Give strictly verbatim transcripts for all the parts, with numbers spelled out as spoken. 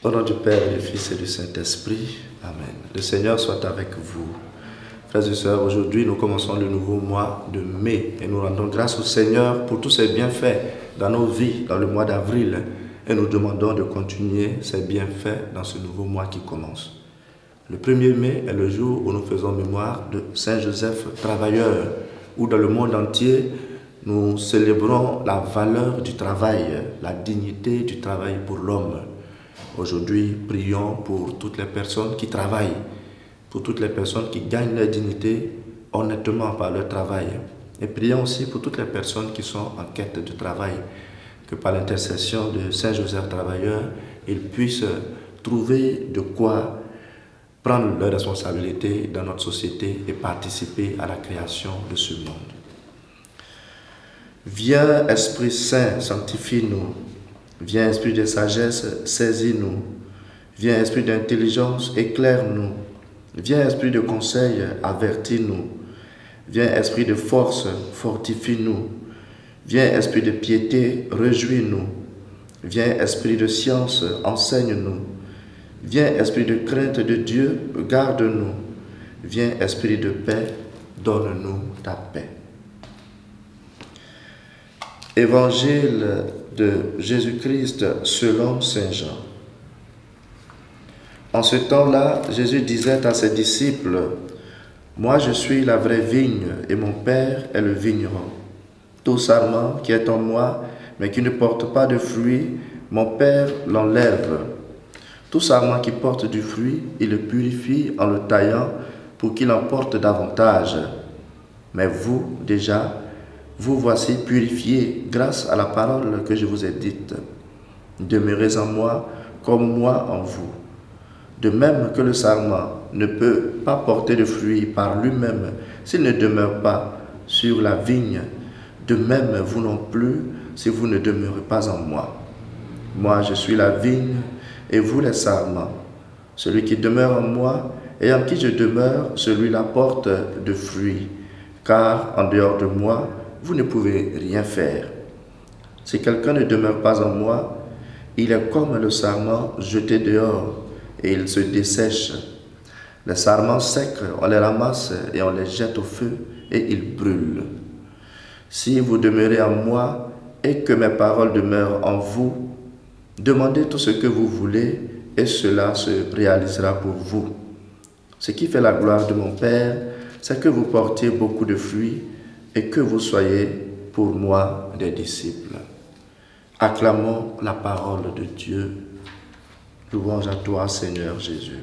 Au nom du Père, du Fils et du Saint-Esprit. Amen. Le Seigneur soit avec vous. Frères et sœurs, aujourd'hui nous commençons le nouveau mois de mai et nous rendons grâce au Seigneur pour tous ses bienfaits dans nos vies dans le mois d'avril et nous demandons de continuer ces bienfaits dans ce nouveau mois qui commence. Le premier mai est le jour où nous faisons mémoire de Saint Joseph travailleur, où dans le monde entier nous célébrons la valeur du travail, la dignité du travail pour l'homme. Aujourd'hui, prions pour toutes les personnes qui travaillent, pour toutes les personnes qui gagnent leur dignité honnêtement par leur travail. Et prions aussi pour toutes les personnes qui sont en quête de travail, que par l'intercession de Saint Joseph travailleur, ils puissent trouver de quoi prendre leurs responsabilités dans notre société et participer à la création de ce monde. Viens, Esprit Saint, sanctifie-nous. Viens, Esprit de sagesse, saisis-nous. Viens, Esprit d'intelligence, éclaire-nous. Viens, Esprit de conseil, avertis-nous. Viens, Esprit de force, fortifie-nous. Viens, Esprit de piété, réjouis-nous. Viens, Esprit de science, enseigne-nous. Viens, Esprit de crainte de Dieu, garde-nous. Viens, Esprit de paix, donne-nous ta paix. Évangile de Jésus-Christ selon Saint Jean. En ce temps-là, Jésus disait à ses disciples, « Moi je suis la vraie vigne et mon Père est le vigneron. Tout sarment qui est en moi, mais qui ne porte pas de fruit, mon Père l'enlève. Tout sarment qui porte du fruit, il le purifie en le taillant pour qu'il en porte davantage. Mais vous, déjà, vous voici purifiés grâce à la parole que je vous ai dite. Demeurez en moi comme moi en vous. De même que le sarment ne peut pas porter de fruits par lui-même s'il ne demeure pas sur la vigne, de même vous non plus si vous ne demeurez pas en moi. Moi je suis la vigne et vous les sarments. Celui qui demeure en moi et en qui je demeure, celui-là porte de fruits, car en dehors de moi, vous ne pouvez rien faire. Si quelqu'un ne demeure pas en moi, il est comme le sarment jeté dehors et il se dessèche. Les sarments secs, on les ramasse et on les jette au feu et ils brûlent. Si vous demeurez en moi et que mes paroles demeurent en vous, demandez tout ce que vous voulez et cela se réalisera pour vous. Ce qui fait la gloire de mon Père, c'est que vous portiez beaucoup de fruits et que vous soyez pour moi des disciples. Acclamons la parole de Dieu. Louange à toi, Seigneur Jésus.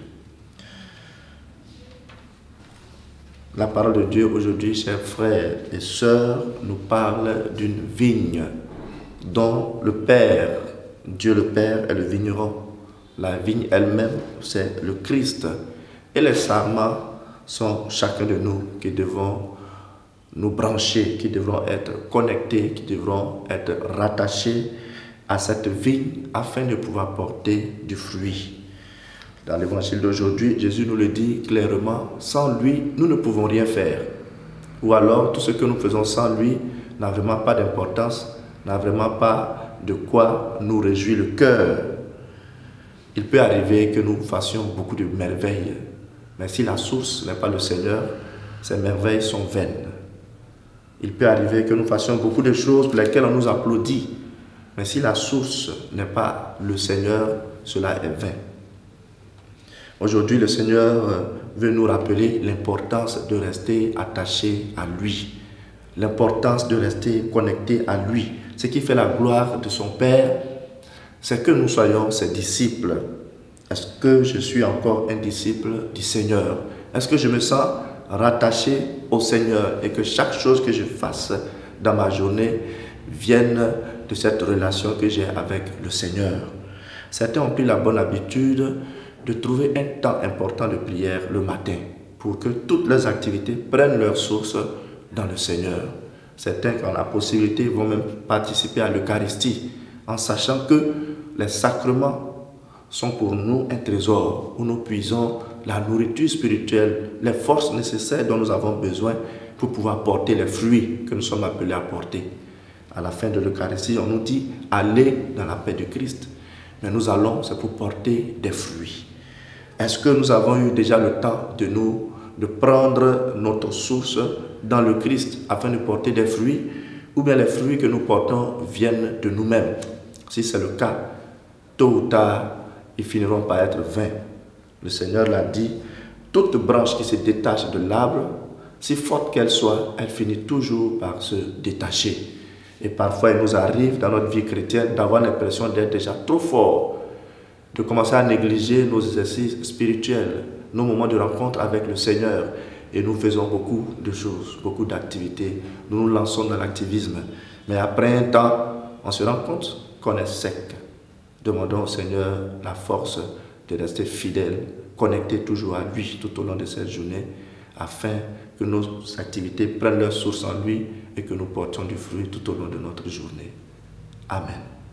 La parole de Dieu aujourd'hui, chers frères et sœurs, nous parle d'une vigne dont le Père, Dieu le Père, est le vigneron. La vigne elle-même, c'est le Christ. Et les sarments sont chacun de nous qui devons nous brancher, qui devront être connectés, qui devront être rattachés à cette vigne afin de pouvoir porter du fruit. Dans l'évangile d'aujourd'hui, Jésus nous le dit clairement, sans lui, nous ne pouvons rien faire. Ou alors, tout ce que nous faisons sans lui n'a vraiment pas d'importance, n'a vraiment pas de quoi nous réjouir le cœur. Il peut arriver que nous fassions beaucoup de merveilles, mais si la source n'est pas le Seigneur, ces merveilles sont vaines. Il peut arriver que nous fassions beaucoup de choses pour lesquelles on nous applaudit. Mais si la source n'est pas le Seigneur, cela est vain. Aujourd'hui, le Seigneur veut nous rappeler l'importance de rester attaché à lui. L'importance de rester connecté à lui. Ce qui fait la gloire de son Père, c'est que nous soyons ses disciples. Est-ce que je suis encore un disciple du Seigneur? Est-ce que je me sens rattaché au Seigneur et que chaque chose que je fasse dans ma journée vienne de cette relation que j'ai avec le Seigneur? Certains ont pris la bonne habitude de trouver un temps important de prière le matin pour que toutes leurs activités prennent leur source dans le Seigneur. Certains qui ont la possibilité vont même participer à l'Eucharistie en sachant que les sacrements sont pour nous un trésor où nous puisons la nourriture spirituelle, les forces nécessaires dont nous avons besoin pour pouvoir porter les fruits que nous sommes appelés à porter. À la fin de l'Eucharistie, on nous dit « Allez dans la paix de Christ ». mais nous allons, c'est pour porter des fruits. Est-ce que nous avons eu déjà le temps de nous, de prendre notre source dans le Christ afin de porter des fruits, ou bien les fruits que nous portons viennent de nous-mêmes? Si c'est le cas, tôt ou tard, ils finiront par être vains. Le Seigneur l'a dit, toute branche qui se détache de l'arbre, si forte qu'elle soit, elle finit toujours par se détacher. Et parfois, il nous arrive dans notre vie chrétienne d'avoir l'impression d'être déjà trop fort, de commencer à négliger nos exercices spirituels, nos moments de rencontre avec le Seigneur. Et nous faisons beaucoup de choses, beaucoup d'activités. Nous nous lançons dans l'activisme. Mais après un temps, on se rend compte qu'on est sec. Demandons au Seigneur la force de rester fidèles, connectés toujours à lui tout au long de cette journée, afin que nos activités prennent leur source en lui et que nous portions du fruit tout au long de notre journée. Amen.